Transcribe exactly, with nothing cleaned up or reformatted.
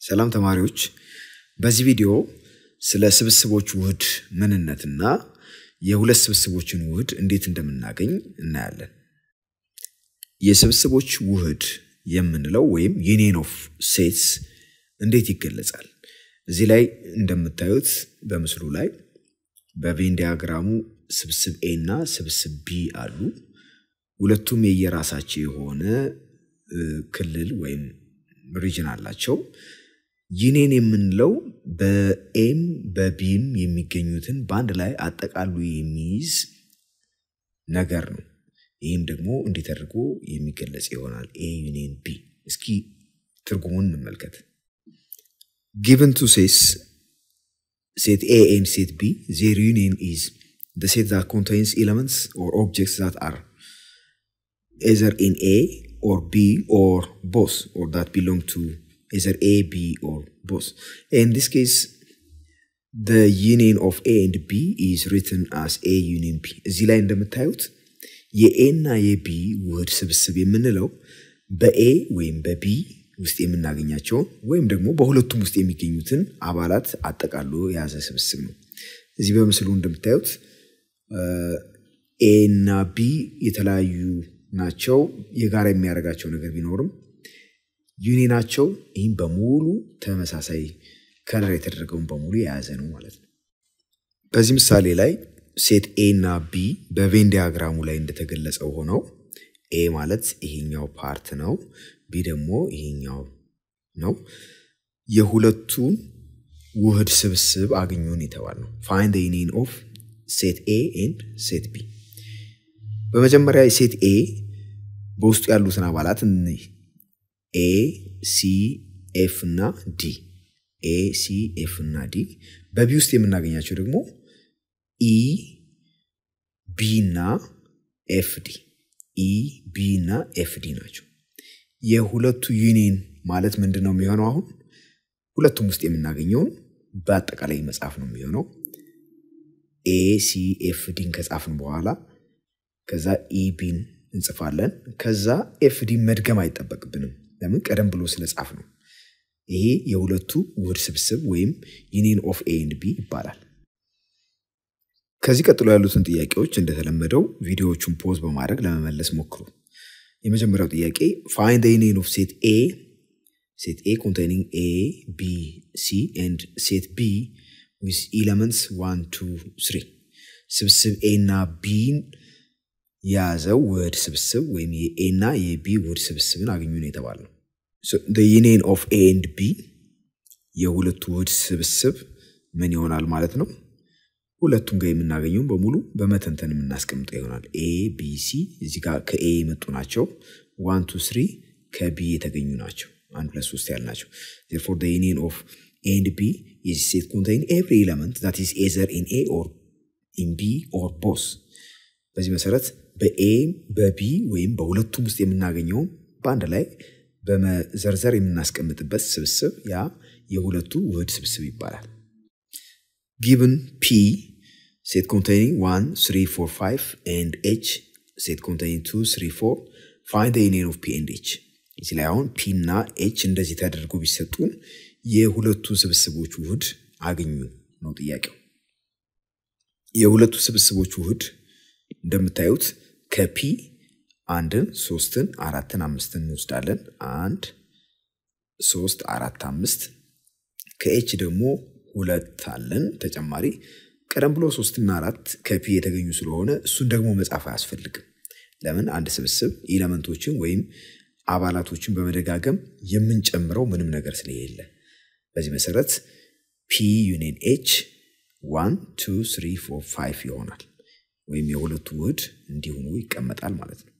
ሰላም ተማሪዎች በዚህ ቪዲዮ ስለ ስብስቦች ውህድ ምንነትና የሁለት ስብስቦችን ውህድ እንዴት እንደምናገኝ እናያለን። የስብስቦች ውህድ የምንለው ወይም union of sets እንዴት ይገለጻል? እዚህ ላይ እንደምታዩት በምስሉ ላይ በቬን ዲያግራሙ ስብስብ A እና ስብስብ B አሉ። ሁለቱም የየራሳቸው የሆነ ክልል ወይም ሪጅን አላቸው። union የምንለው በኤም በቢም የሚገኙትን ባንድ ላይ አጠቃሉ የሚይዝ ነገር ነው። ይህም ደግሞ እንዴት አድርጎ የሚገለጽ ይሆናል? A union B። እስኪ ትርጉሙን እንመልከት። Given two sets, set A and set B, their union is the set that contains elements or objects that are either in A or B or both, or that belong to either A, B, or both. In this case, the union of A and B is written as A union B. እዚህ ላይ እንደምታዩት የA እና የB ውህድ ስብስብ የምንለው በA ወይም በB ውስጥ የምናገኛቸው ወይም ደግሞ በሁለቱም ውስጥ የሚገኙትን አባላት አጠቃሎ የያዘ ስብስብ ነው። እዚህ በምስሉ እንደምታዩት A እና B የተለያዩ ናቸው። የጋራ የሚያደርጋቸው ነገር ቢኖርም ዩኒናቸው ይህም በሙሉ ተመሳሳይ ከለር የተደረገውን በሙሉ የያዘ ነው ማለት ነው። በዚህ ምሳሌ ላይ ሴት A እና B በቬን ዲያግራሙ ላይ እንደተገለጸው ሆነው A ማለት ይሄኛው ፓርት ነው፣ B ደግሞ ይሄኛው ነው። የሁለቱን ውህድ ስብስብ አግኙን የተባለው find the union of set A and set B። በመጀመሪያ ሴት A በውስጡ ያሉትን አባላት እንይ። A, C, F እና D A, C, F እና D በቢ ውስጥ የምናገኛቸው ደግሞ E, B እና F D E, B እና F D ናቸው። የሁለቱ ዩኒየን ማለት ምንድነው የሚሆነው? አሁን ሁለቱም ውስጥ የምናገኘው በአጠቃላይ መጻፍ ነው የሚሆነው። A, C, F D ከጻፍን በኋላ ከዛ E, B እንጽፋለን። ከዛ F D መድገም አይጠበቅብንም። ለምን? ቀደም ብሎ ስለጻፍ ነው። ይሄ የሁለቱ ውህድ ስብስብ ወይም union of A and B ይባላል። ከዚህ ቀጥሎ ያሉትን ጥያቄዎች እንደተለመደው ቪዲዮዎቹን ፖዝ በማድረግ ለመመለስ ሞክሩ። የመጀመሪያው ጥያቄ find the union of set A, set A containing A, B, C and set B with elements one, two, three. ስብስብ A እና B ያዘው ውህድ ስብስብ ወይም የA እና የB ውህድ ስብስብን አግኙ ነው የተባለው። So the union of A and B የሁለቱ ውህድ ስብስብ ምን ይሆናል ማለት ነው? ሁለቱም ጋር የምናገኘው በሙሉ በመተንተን የምናስቀምጠው ይሆናል። A, B, C እዚህ ጋር ከA የመጡ ናቸው። one, two, three ከB የተገኙ ናቸው። አንድ ሁለት ሶስት ያልናቸው። Therefore the union of A and B is set contain every element that is either in A or in B or both. በዚህ መሰረት በA በB ወይም በሁለቱም ውስጥ የምናገኘው ባንድ ላይ በመዘርዘር የምናስቀምጥበት ስብስብ ያ የሁለቱ ውህድ ስብስብ ይባላል። Given P set containing one, three, four, five and H set containing two, three, four, find the union of P and H. እዚህ ላይ አሁን P እና H እንደዚህ ተደርጎ ቢሰጡን የሁለቱ ስብስቦች ውህድ አግኙ ነው ጥያቄው። የሁለቱ ስብስቦች ውህድ እንደምታዩት ከP አንድን ሶስትን አራትን አምስትን እንወስዳለን። አንድ ሶስት አራት አምስት ከH ደግሞ ሁለት አለን ተጨማሪ። ቀደም ብሎ ሶስት እና አራት ከP የተገኙ ስለሆነ እሱን ደግሞ መጻፍ አያስፈልግም። ለምን? አንድ ስብስብ ኤሌመንቶችን ወይም አባላቶችን በመደጋገም የምንጨምረው ምንም ነገር ስለሌለ። በዚህ መሰረት P union H one, two, three, four, five ይሆናል። ወይም የሁለቱ ውህድ እንዲሆኑ ይቀመጣል ማለት ነው።